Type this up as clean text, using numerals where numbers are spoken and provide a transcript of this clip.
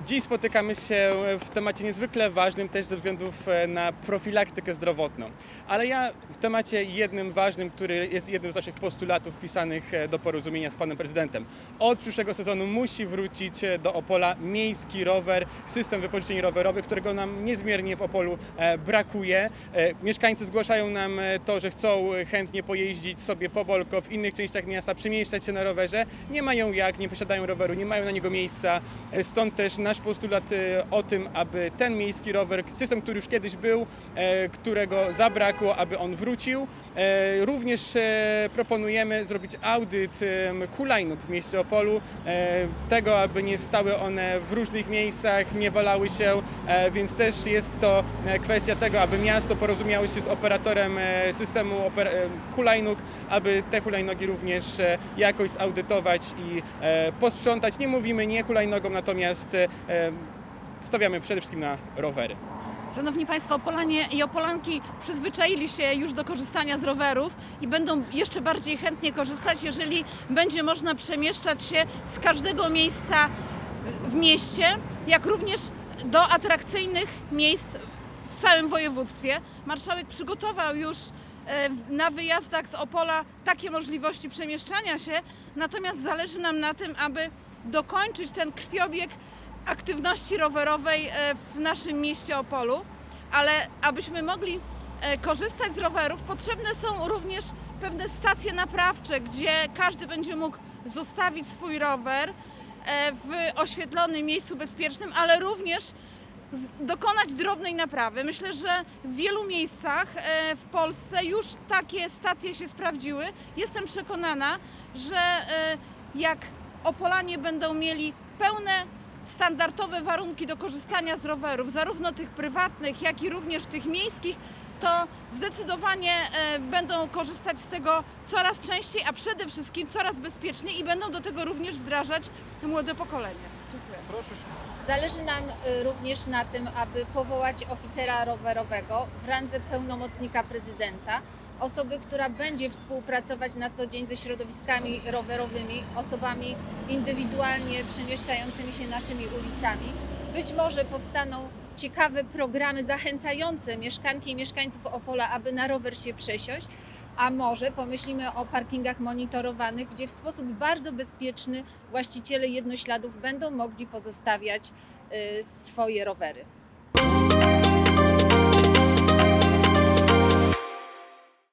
Dziś spotykamy się w temacie niezwykle ważnym też ze względów na profilaktykę zdrowotną. Ale ja w temacie jednym ważnym, który jest jednym z naszych postulatów wpisanych do porozumienia z panem prezydentem. Od przyszłego sezonu musi wrócić do Opola miejski rower, system wypożyczeń rowerowych, którego nam niezmiernie w Opolu brakuje. Mieszkańcy zgłaszają nam to, że chcą chętnie pojeździć sobie po Bolko, w innych częściach miasta, przemieszczać się na rowerze. Nie mają jak, nie posiadają roweru, nie mają na niego miejsca. Stąd też nasz postulat o tym, aby ten miejski rower, system, który już kiedyś był, którego zabrakło, aby on wrócił. Również proponujemy zrobić audyt hulajnóg w mieście Opolu, tego, aby nie stały one w różnych miejscach, nie walały się, więc też jest to kwestia tego, aby miasto porozumiało się z operatorem systemu hulajnóg, aby te hulajnogi również jakoś zaudytować i posprzątać. Nie mówimy nie hulajnogom, natomiast stawiamy przede wszystkim na rowery. Szanowni Państwo, Opolanie i Opolanki przyzwyczaili się już do korzystania z rowerów i będą jeszcze bardziej chętnie korzystać, jeżeli będzie można przemieszczać się z każdego miejsca w mieście, jak również do atrakcyjnych miejsc w całym województwie. Marszałek przygotował już na wyjazdach z Opola takie możliwości przemieszczania się, natomiast zależy nam na tym, aby dokończyć ten krwiobieg aktywności rowerowej w naszym mieście Opolu, ale abyśmy mogli korzystać z rowerów, potrzebne są również pewne stacje naprawcze, gdzie każdy będzie mógł zostawić swój rower w oświetlonym miejscu bezpiecznym, ale również dokonać drobnej naprawy. Myślę, że w wielu miejscach w Polsce już takie stacje się sprawdziły. Jestem przekonana, że jak Opolanie będą mieli pełne standardowe warunki do korzystania z rowerów, zarówno tych prywatnych, jak i również tych miejskich, to zdecydowanie będą korzystać z tego coraz częściej, a przede wszystkim coraz bezpieczniej i będą do tego również wdrażać młode pokolenie. Dziękuję. Proszę. Zależy nam również na tym, aby powołać oficera rowerowego w randze pełnomocnika prezydenta, osoby, która będzie współpracować na co dzień ze środowiskami rowerowymi, osobami indywidualnie przemieszczającymi się naszymi ulicami. Być może powstaną ciekawe programy zachęcające mieszkanki i mieszkańców Opola, aby na rower się przesiąść, a może pomyślimy o parkingach monitorowanych, gdzie w sposób bardzo bezpieczny właściciele jednośladów będą mogli pozostawiać swoje rowery.